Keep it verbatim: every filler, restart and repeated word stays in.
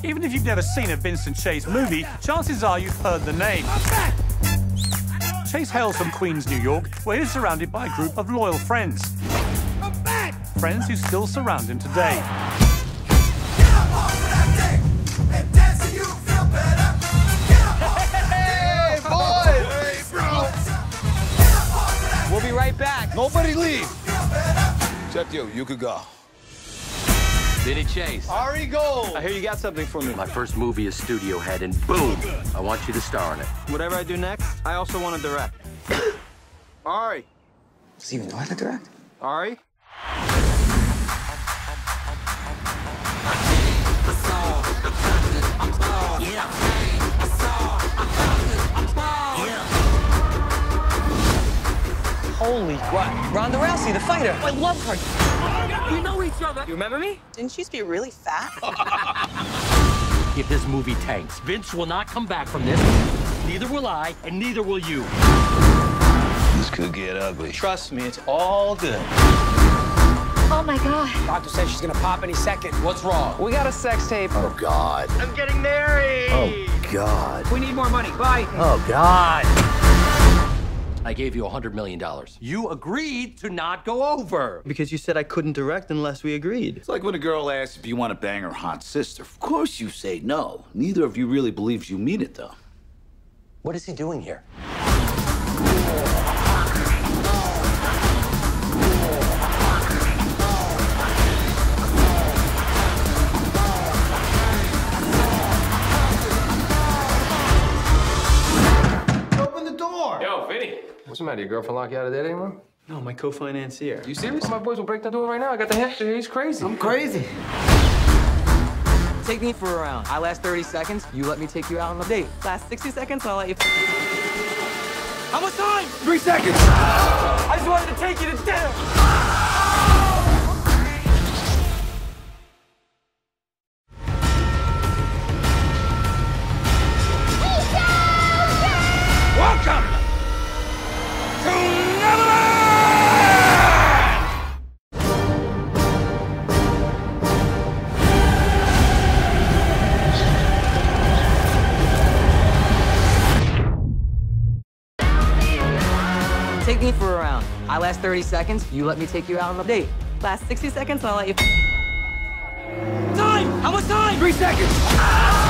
Even if you've never seen a Vincent Chase movie, chances are you've heard the name. Chase hails from Queens, New York, where he's surrounded by a group of loyal friends. I'm back! Friends who still surround him today. Get up off of that dick and dance so you feel better. Get up off of that dick. Hey, boys! Hey, bro! Get up off of that. We'll be right back. Nobody leave. Except you. You could go. Vincent Chase. Ari Gold. I hear you got something for me. My first movie is Studio Head, and boom, I want you to star in it. Whatever I do next, I also want to direct. Ari. Does he even know how to direct? Ari? Holy what? Rhonda Rousey, the fighter. I love her. We know each other. You remember me? Didn't she used to be really fat? If this movie tanks, Vince will not come back from this. Neither will I, and neither will you. This could get ugly. Trust me, it's all good. Oh my God. Doctor says she's gonna pop any second. What's wrong? We got a sex tape. Oh, God. I'm getting married. Oh, God. We need more money. Bye. Oh, God. I gave you one hundred million dollars. You agreed to not go over. Because you said I couldn't direct unless we agreed. It's like when a girl asks if you want to bang her hot sister. Of course you say no. Neither of you really believes you mean it, though. What is he doing here? Open the door. Yo, Vinny. What's the matter? Your girlfriend lock you out of there anymore? No, my co-financier. You serious? My boys will break that door right now. I got the hamster. He's crazy. I'm crazy. Take me for a round. I last thirty seconds. You let me take you out on a date. Last sixty seconds, and I'll let you... How much time? Three seconds. I just wanted to take you to dinner. Welcome to Neverland! Take me for a round. I last thirty seconds. You let me take you out on a date. Last sixty seconds, and I'll let you... Time! How much time? Three seconds.